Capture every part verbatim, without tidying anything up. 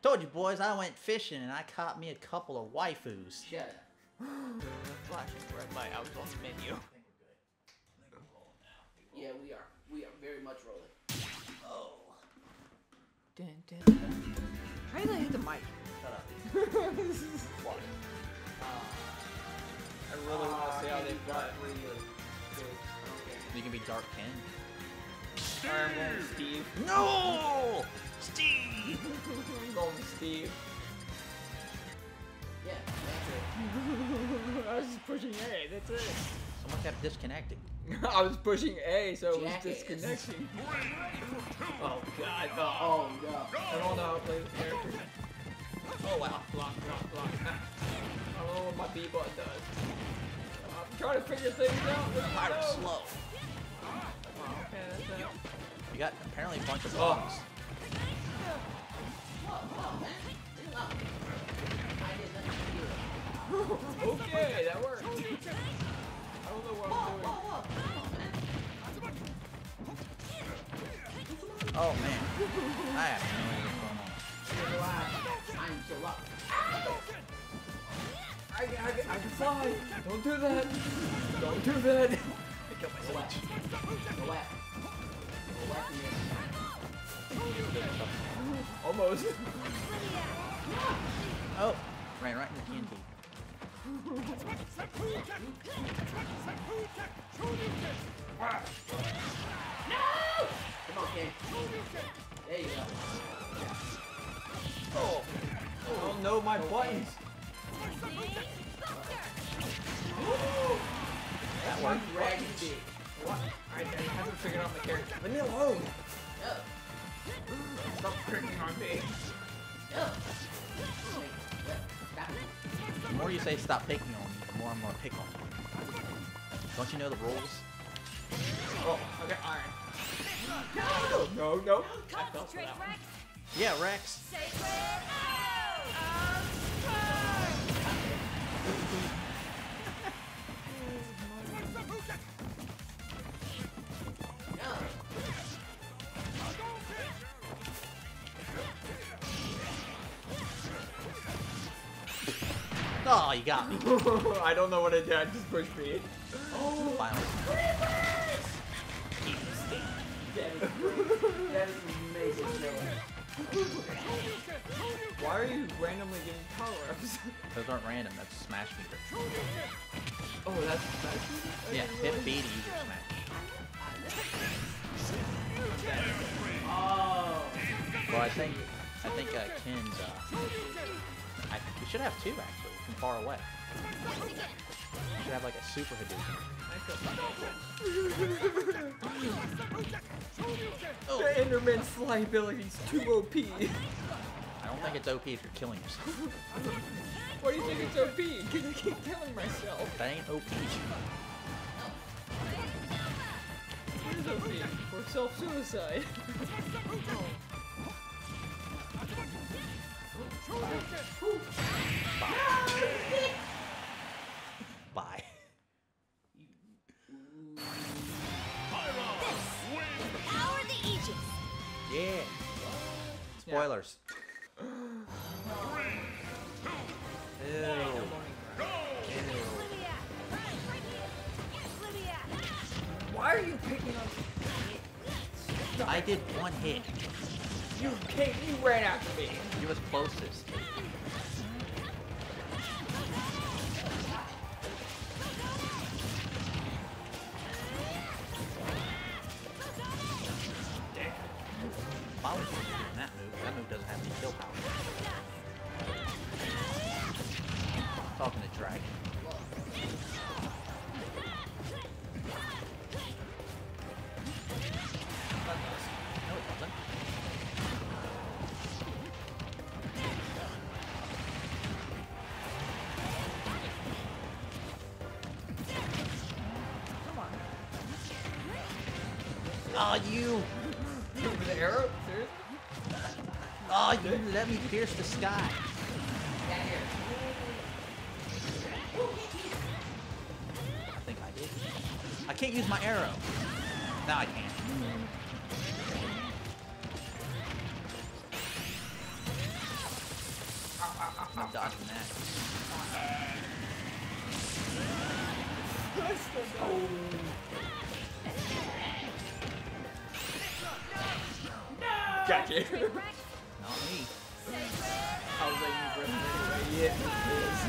Told you boys, I went fishing and I caught me a couple of waifus. Shut up. Flashing red light. I was on the menu. Yeah, we are. We are very much rolling. Oh. Dun, dun, dun. How did I hit the mic? Shut up. What? I really want to see how they play. You can be Dark Ken. I'm going with Steve. No! Steve! I'm going with Steve. Yeah, that's it. I was just pushing A, that's it. Someone kept disconnecting. I was pushing A, so it was Jackass. disconnecting. Oh god, no. Oh, no. I don't know how to play this character. Oh wow, block, block, block. I don't know what my B button does. I'm trying to figure things out. Hard and slow. Oh, okay, that's it. You got apparently a bunch of Oh. bugs. Whoa, whoa, man. Chill out. I did nothing to you. Okay, that worked. I don't know what Whoa, I'm doing. whoa, whoa. Come on, man. Oh man. I have no idea what's going on. Relax. I'm so up. I, I, I can fly. Don't do that. Don't do that. I killed Go myself. left. Go left. Go left and Almost. Oh, ran right into T N T. No! Come on, kid. There you go. Oh. Oh no, my buttons. That One worked. dragon dick. What? I, I haven't figured out my character. Leave me alone. No. Stop pricking on me. No. Stop it. The more you say stop picking on me, the more I'm gonna pick on you. Don't you know the rules? Oh, okay, iron. No! No, no. I fell for Concentrate, that one. Rex. Yeah, Rex. Sacred arrow No. Oh, you got me. I don't know what I did. I just pushed me. Oh, Finally. that is, that is amazing. Why are you randomly getting power-ups? Those aren't random. That's smash meter. Oh, that's that's. Yeah, hit B to use your smash. Oh. Well, I think I think uh, Ken's. Uh, I, we should have two actually from far away. We should have like a super Hadouken. Oh. The Enderman's fly ability's too O P. I don't think it's O P if you're killing yourself. Why do you think it's O P? Because I keep killing myself. That ain't O P. It is O P for self-suicide. Bye. Power the Aegis. Yeah. Spoilers. Ew. Ew. Why are you picking on? I did one hit. You came, you ran after me. You was closest. Why would you do that move? That move doesn't have any kill power. Talking to Dragon. No, it doesn't. Come on. Oh, you! With the arrow? Seriously? Oh, you let me pierce the sky. Down here. I think I did. I can't use my arrow. Now I can. I'm dodging that. Gotcha. Not me. I was waiting for him anyway. Yeah, he is.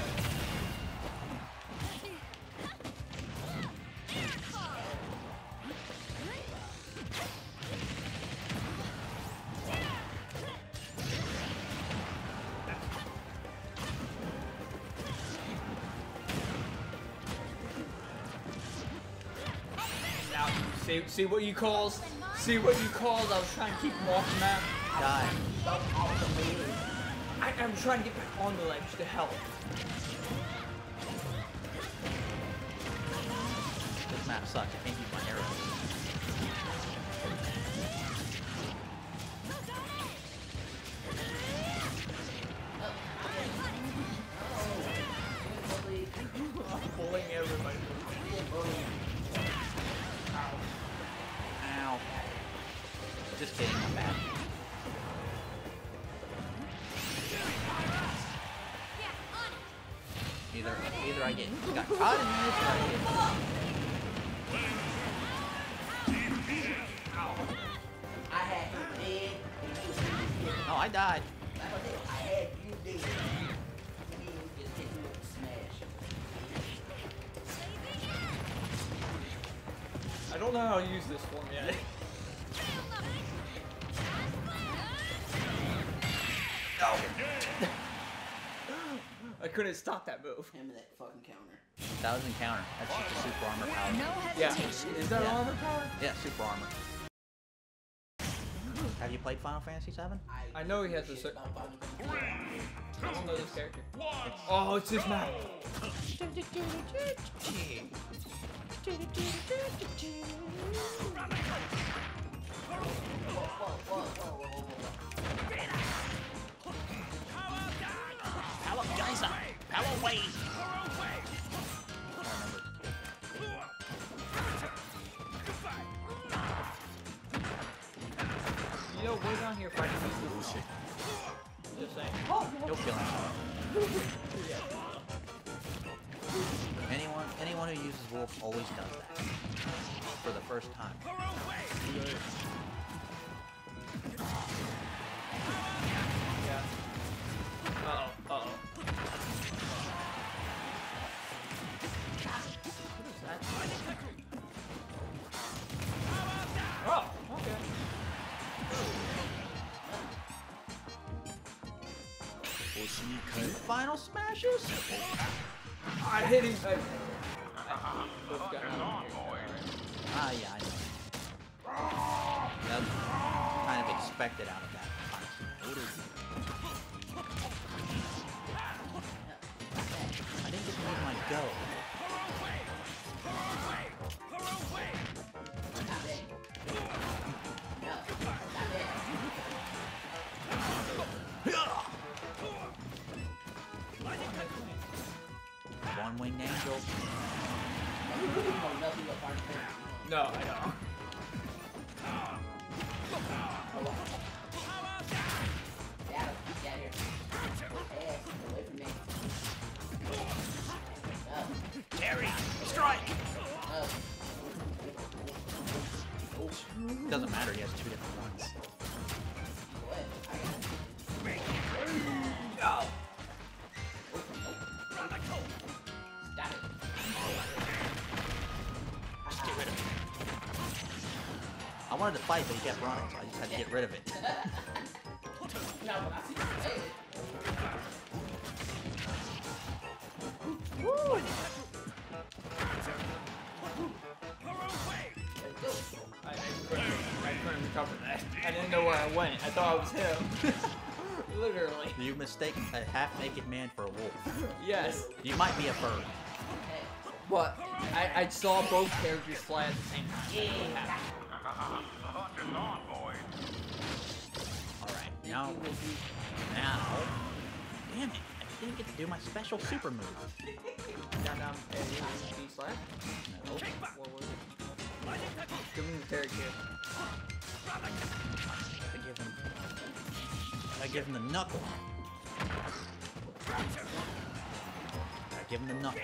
Now, see, see what you calls? See what you calls? I was trying to keep him off the map. Die. I, I'm trying to get back on the ledge to help. This map sucks. I can't use my arrows. I'm pulling everybody. Ow. Just kidding, I'm bad. Either, either I get got caught in this or I get... I had you dead. And you was dead. No, I died. Like I said, I had you dead. And then you just hit me with a smash. I don't know how to use this one yet. I couldn't stop that move. Him and that fucking counter. That was encounter. That's just a super armor power. No Yeah. hesitation. Is that Yeah. armor power? Yeah, super armor. Have you played Final Fantasy seven? I know he has a Shit certain. about Final Fantasy. I don't know this character. Oh, it's this map. Whoa, whoa, whoa, whoa, whoa, whoa. Power Geyser! Power Wave! You know, way down here fighting these bullshit. Just saying. You'll kill him. Anyone, anyone who uses wolf always does that. For the first time. Yeah. Uh-oh, uh-oh. What is that? Oh, okay. Final smashes? I hit him. I, I, Ah, yeah, I know. That's kind of expected out of that. I didn't get to use my go. One-winged angel. no, I don't. Terry, strike! Doesn't matter, he has two different ones. No! Stop it. Just get rid of it. I wanted to fight, but he kept running, so I just had to get rid of it. No, but I see you say it. Woo! I, I, couldn't, I couldn't recover that. I didn't know where I went. I thought it was him. Literally. You mistake a half-naked man for a wolf. Yes. You might be a bird. But I, I saw both characters fly at the same time. Alright, now... Now... Damn it, I didn't get to do my special super move. Down, down, A, B slash? No. What was it? Give him the Terry kid. I give him... I give him the knuckle. Gotta give him the knuckle.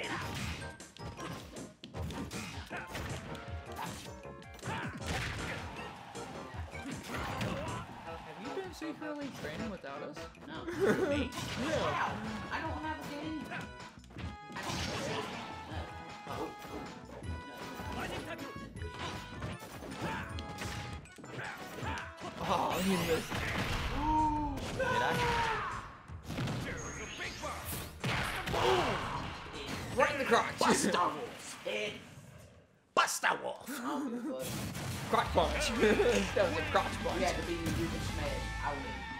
Have you been secretly training without us? No. Me? Yeah. Wow. I don't have a game. I don't have a game. No. Oh. Oh, you missed. Did I? Right in the crotch. Buster Wolf's head. Buster Wolf. I'll do it. Crotch punch. That was a crotch punch. You had to be you can smash. I win.